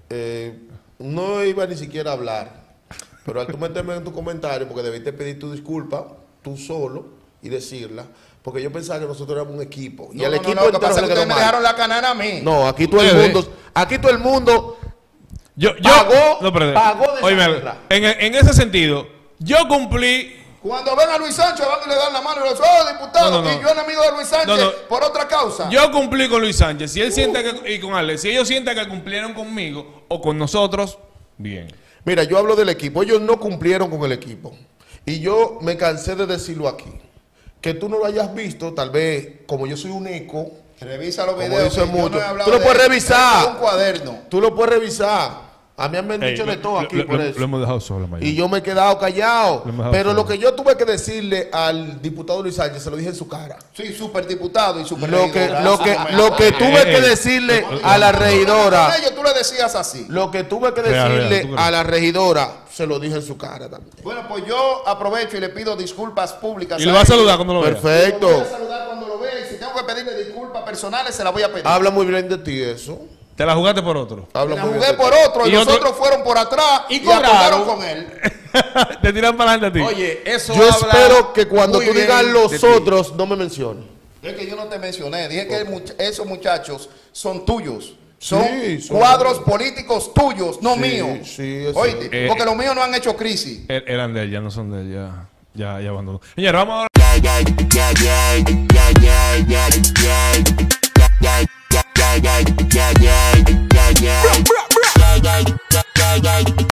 eh, no iba ni siquiera a hablar, pero al tú meterme en tu comentario, porque debiste pedir tu disculpa tú solo y decirla, porque yo pensaba que nosotros éramos un equipo. Y No, al no, equipo no, lo que entero pasa se es le que quedó ustedes me mal. dejaron la canana a mí. No, aquí todo el mundo Yo, pagó, no, pero, pagó de óyeme, esa guerra. en ese sentido, yo cumplí. Cuando ven a Luis Sánchez van y le dan la mano y le dicen, oh, diputado, No, no, no. y yo enemigo de Luis Sánchez No, no. por otra causa. Yo cumplí con Luis Sánchez. Si él siente que, y con Alex, si ellos sienten que cumplieron conmigo o con nosotros, bien. Mira, yo hablo del equipo. Ellos no cumplieron con el equipo. Y yo me cansé de decirlo aquí. Que tú no lo hayas visto, tal vez, como yo soy un eco. Revisa los Como videos. dicen que yo muchos. no he hablado Tú lo de puedes él. revisar. Es un cuaderno. Tú lo puedes revisar. A mí me han dicho de todo aquí por eso. Lo hemos dejado solo, mayor. Y yo me he quedado callado. Lo hemos dejado Pero solo. lo que yo tuve que decirle al diputado Luis Sánchez, se lo dije en su cara. Sí, superdiputado y super Lo que tuve que decirle a la regidora. Con ellos tú le decías así. Lo que tuve que Real, decirle ¿tú crees? a la regidora, se lo dije en su cara también. Bueno, pues yo aprovecho y le pido disculpas públicas. Y lo va a ellos. saludar cuando lo vea. Perfecto. Lo voy a saludar cuando lo vea y si tengo que pedirle disculpas personales, se las voy a pedir. Habla muy bien de ti eso. Te la jugaste por otro. Habla La muy bien jugué de por ti. otro y Y los otro- otros fueron por atrás Y y cobraron. acordaron con él. Te tiran para adelante a ti. Oye, eso Yo habla espero que cuando muy tú bien digas de los ti. otros, no me menciones. Es que yo no te mencioné, dije que esos muchachos son tuyos. Son Sí, son cuadros míos. políticos tuyos, no Sí, míos. sí, eso. Oíste, porque los míos no han hecho crisis. Eran de él, ya no son de él, ya abandonó. Señores, vamos ahora.